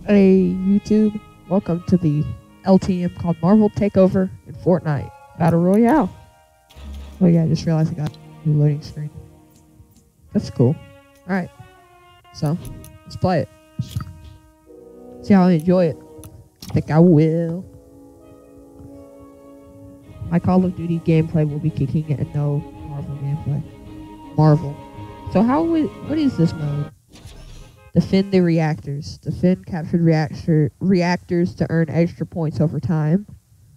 Hey YouTube, welcome to the LTM called Marvel Takeover in Fortnite Battle Royale. Oh yeah, I just realized I got a new loading screen. That's cool. Alright, so let's play it. See how I enjoy it. I think I will. My Call of Duty gameplay will be kicking it and no Marvel gameplay. Marvel. So what is this mode? Defend the reactors. Defend captured reactors to earn extra points over time.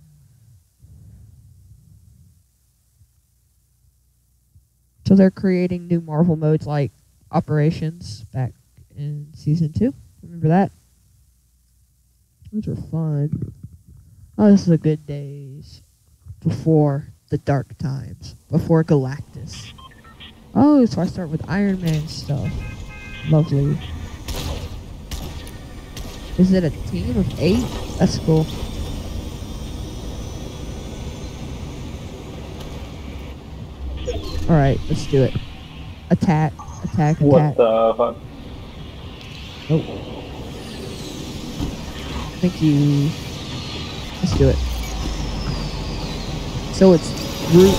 So they're creating new Marvel modes like Operations back in Season 2. Remember that? Those were fun. Oh, this is the good days. Before the dark times. Before Galactus. Oh, so I start with Iron Man stuff. Lovely. Is it a team of 8? That's cool. Alright, let's do it. Attack, attack, attack. What the fuck? Nope. Thank you. Let's do it. So it's Groot.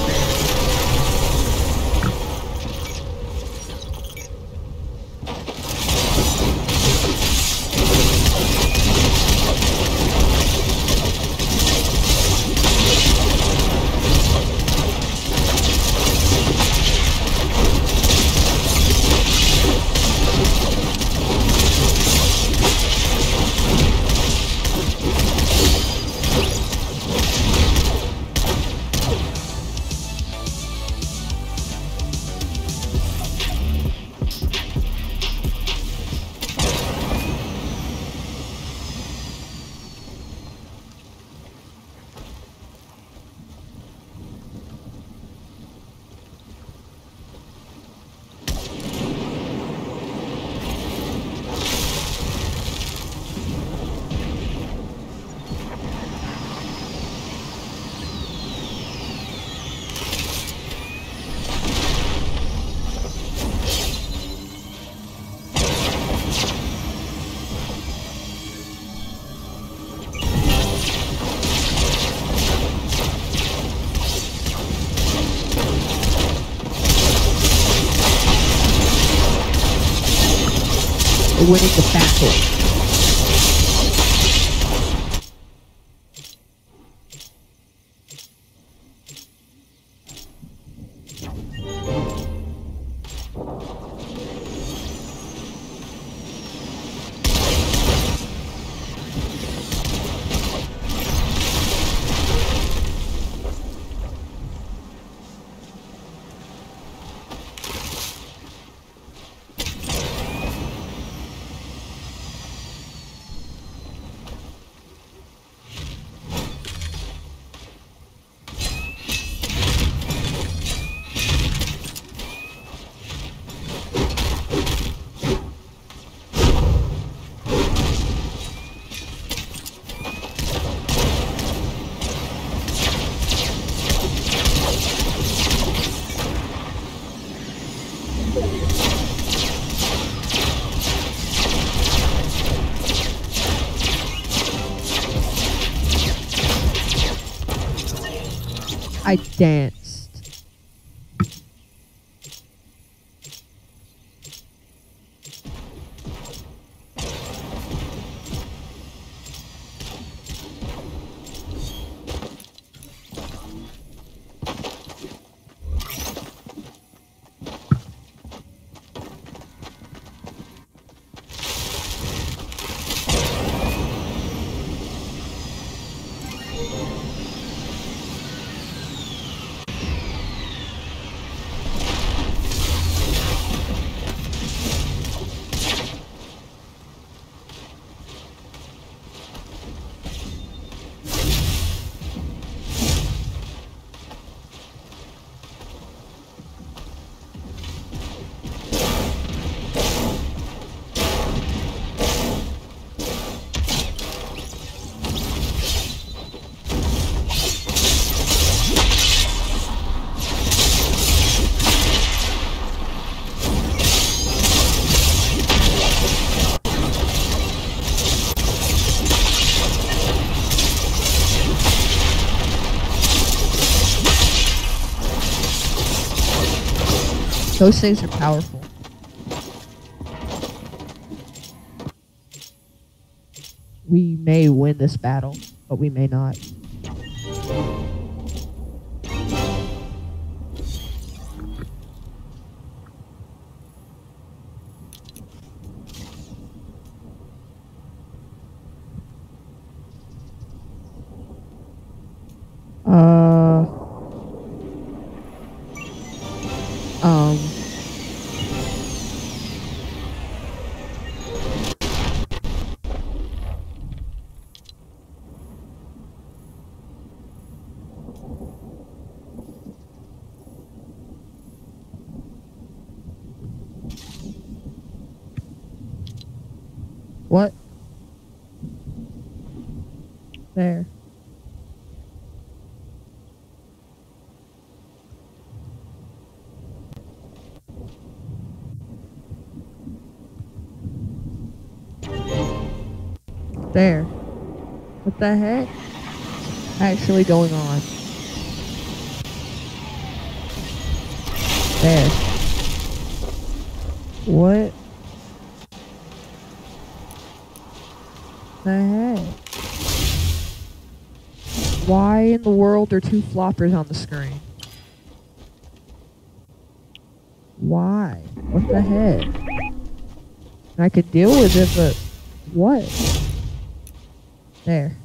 Winning the battle. I danced. Those things are powerful. We may win this battle, but we may not. Um. What? There. There. What the heck? Actually going on. There. What the heck? Why in the world are two floppers on the screen? Why? What the heck? I could deal with it, but what? There.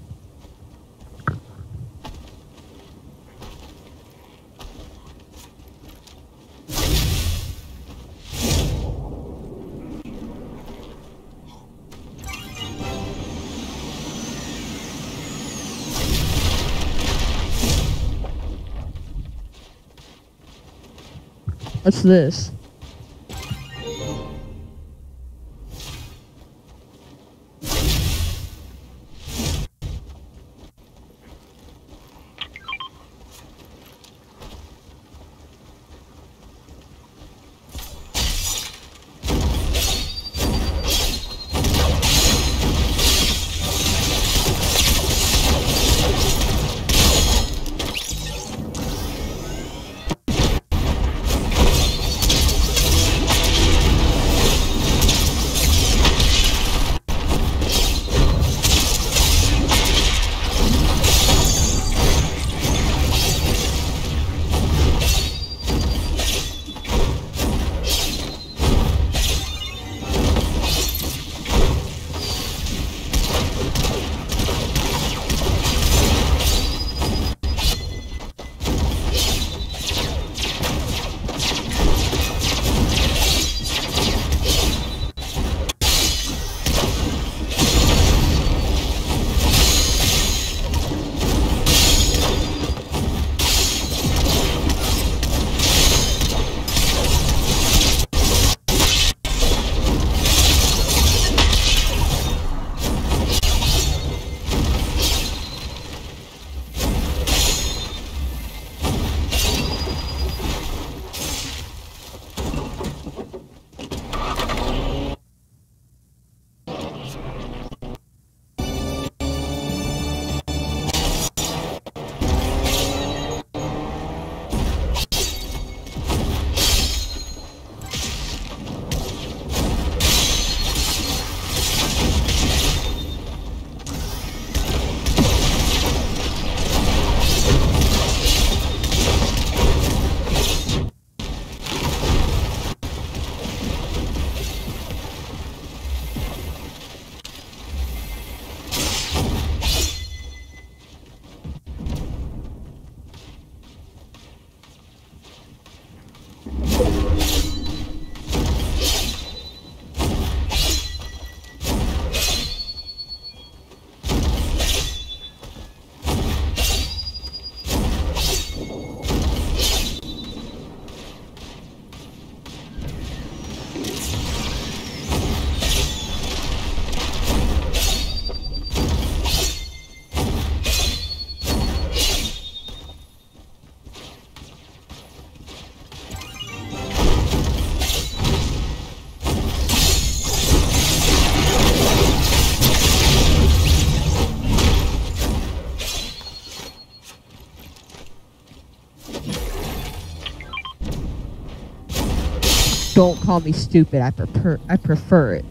What's this? don't call me stupid. I prefer it.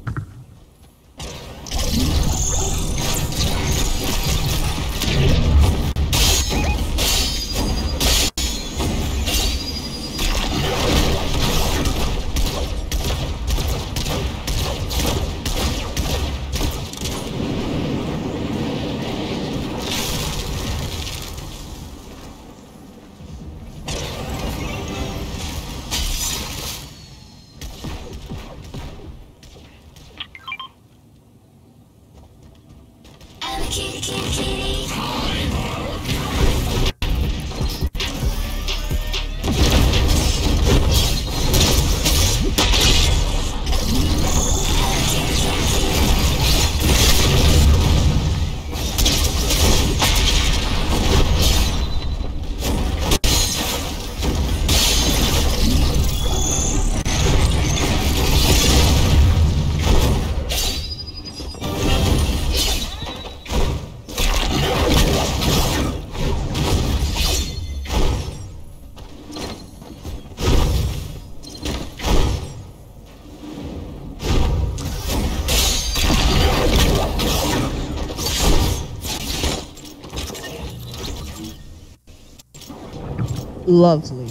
Lovely.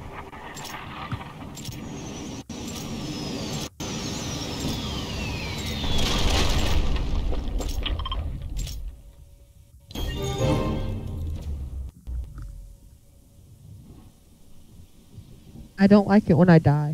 I don't like it when I die.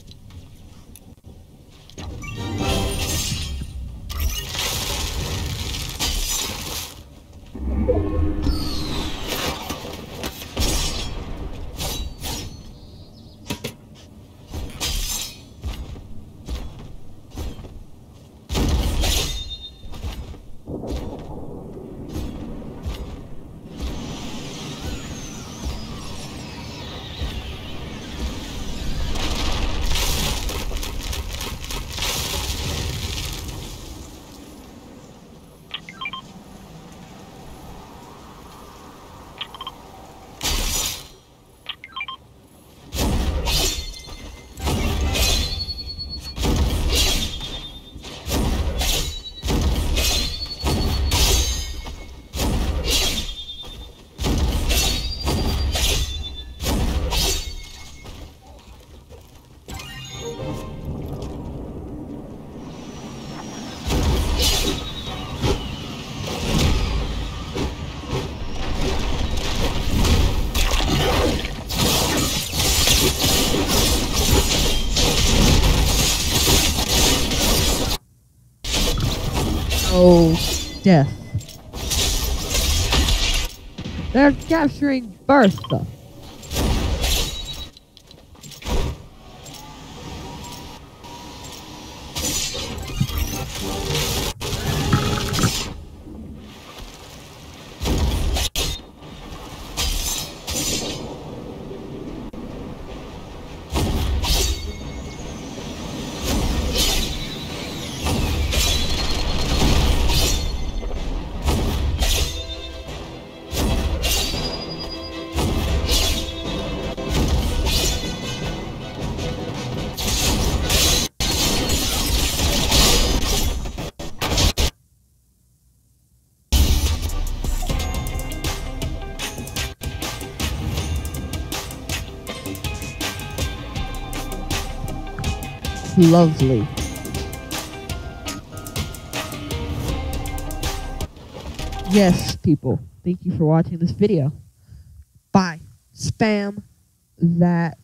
Oh, death. They're capturing Bertha. Lovely. Yes, people. Thank you for watching this video. Bye. Spam that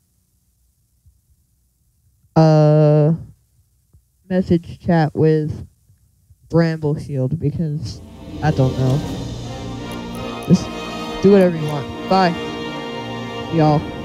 message chat with Bramble Shield because I don't know. Just do whatever you want. Bye, y'all.